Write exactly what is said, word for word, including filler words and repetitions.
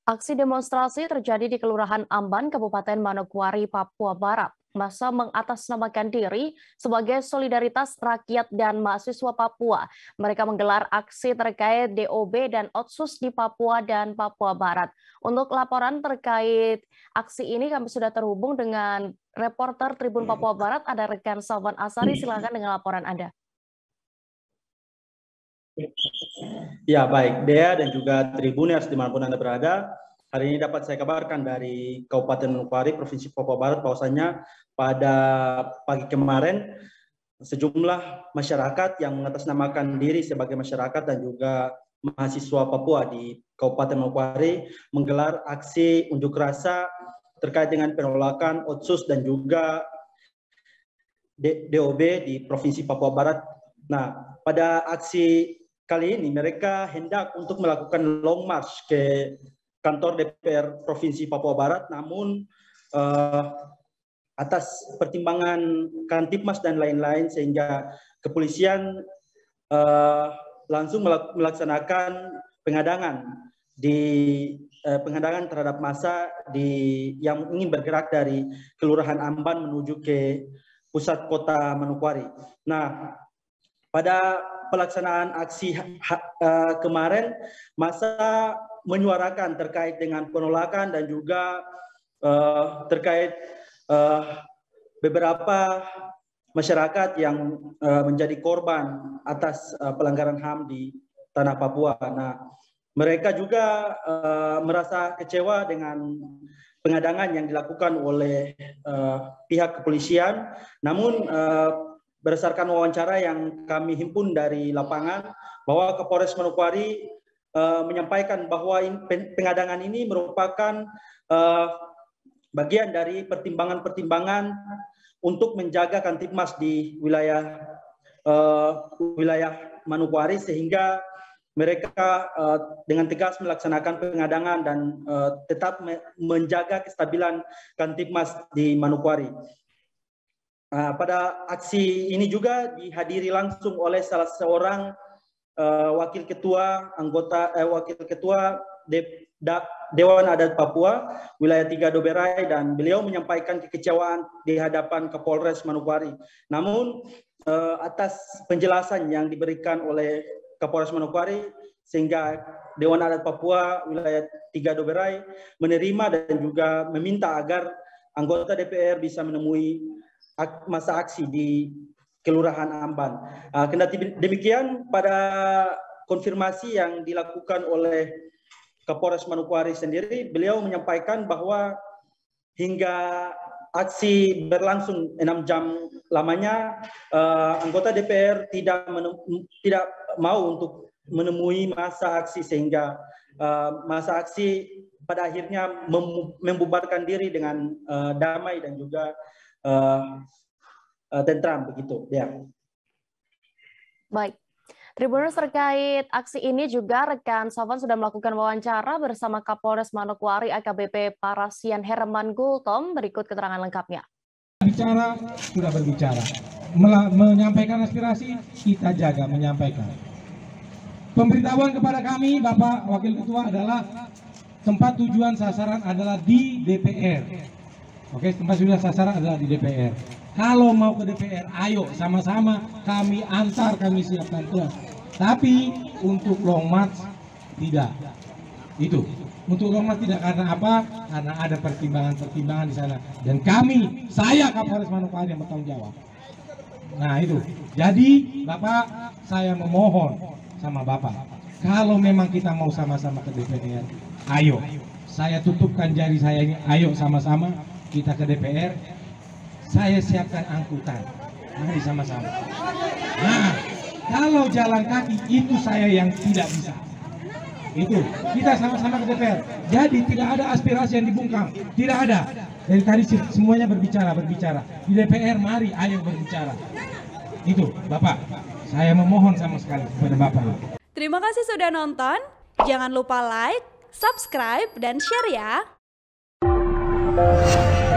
Aksi demonstrasi terjadi di Kelurahan Amban, Kabupaten Manokwari, Papua Barat. Massa mengatasnamakan diri sebagai solidaritas rakyat dan mahasiswa Papua. Mereka menggelar aksi terkait D O B dan Otsus di Papua dan Papua Barat. Untuk laporan terkait aksi ini kami sudah terhubung dengan reporter Tribun Papua Barat, ada rekan Salvan Asari. Silakan dengan laporan Anda. Ya, baik, Dea dan juga Tribuners dimanapun Anda berada. Hari ini dapat saya kabarkan dari Kabupaten Manokwari, Provinsi Papua Barat, bahwasanya pada pagi kemarin sejumlah masyarakat yang mengatasnamakan diri sebagai masyarakat dan juga mahasiswa Papua di Kabupaten Manokwari menggelar aksi unjuk rasa terkait dengan penolakan Otsus dan juga D O B di Provinsi Papua Barat. Nah, pada aksi kali ini mereka hendak untuk melakukan long march ke kantor D P R Provinsi Papua Barat, namun uh, atas pertimbangan Kantipmas dan lain-lain sehingga kepolisian uh, langsung melaksanakan pengadangan di uh, pengadangan terhadap massa di yang ingin bergerak dari Kelurahan Amban menuju ke pusat kota Manokwari. Nah, pada pelaksanaan aksi uh, kemarin, massa menyuarakan terkait dengan penolakan dan juga uh, terkait uh, beberapa masyarakat yang uh, menjadi korban atas uh, pelanggaran H A M di tanah Papua. Nah, mereka juga uh, merasa kecewa dengan pengadangan yang dilakukan oleh uh, pihak kepolisian. Namun uh, berdasarkan wawancara yang kami himpun dari lapangan, bahwa Kapolres Manokwari uh, menyampaikan bahwa in, pengadangan ini merupakan uh, bagian dari pertimbangan-pertimbangan untuk menjaga Kantipmas di wilayah uh, wilayah Manokwari, sehingga mereka uh, dengan tegas melaksanakan pengadangan dan uh, tetap me menjaga kestabilan Kantipmas di Manokwari. Uh, pada aksi ini juga dihadiri langsung oleh salah seorang uh, wakil ketua anggota eh, wakil ketua De da Dewan Adat Papua wilayah tiga Doberai, dan beliau menyampaikan kekecewaan di hadapan Kapolres Manokwari. Namun uh, atas penjelasan yang diberikan oleh Kapolres Manokwari, sehingga Dewan Adat Papua wilayah tiga Doberai menerima dan juga meminta agar anggota D P R bisa menemui masa aksi di Kelurahan Amban. Uh, kendati demikian, pada konfirmasi yang dilakukan oleh Kapolres Manokwari sendiri, beliau menyampaikan bahwa hingga aksi berlangsung enam jam lamanya, uh, anggota D P R tidak tidak mau untuk menemui masa aksi, sehingga uh, masa aksi pada akhirnya mem membubarkan diri dengan uh, damai dan juga Uh, uh, tentram begitu ya. Baik, Tribuners, terkait aksi ini juga rekan Salvan sudah melakukan wawancara bersama Kapolres Manokwari A K B P Parasian Herman Gultom. Berikut keterangan lengkapnya. Bicara sudah berbicara, menyampaikan aspirasi kita jaga menyampaikan. Pemberitahuan kepada kami Bapak Wakil Ketua adalah tempat tujuan sasaran adalah di D P R. Oke, tempat sudah sasaran adalah di D P R. Kalau mau ke D P R, ayo sama-sama kami antar, kami siapkan tuh. Tapi untuk long march tidak. Itu. Untuk long march tidak, karena apa? Karena ada pertimbangan-pertimbangan di sana. Dan kami, saya Kapolres Manokwari yang bertanggung jawab. Nah itu. Jadi Bapak, saya memohon sama Bapak, kalau memang kita mau sama-sama ke D P R, ayo. Saya tutupkan jari saya ini, ayo sama-sama kita ke D P R, saya siapkan angkutan, mari sama-sama. Nah, kalau jalan kaki itu saya yang tidak bisa. Itu, kita sama-sama ke D P R. Jadi tidak ada aspirasi yang dibungkam, tidak ada. Dari tadi semuanya berbicara, berbicara. Di D P R, mari ayo berbicara. Itu, Bapak, saya memohon sama sekali kepada Bapak. Terima kasih sudah nonton. Jangan lupa like, subscribe, dan share ya.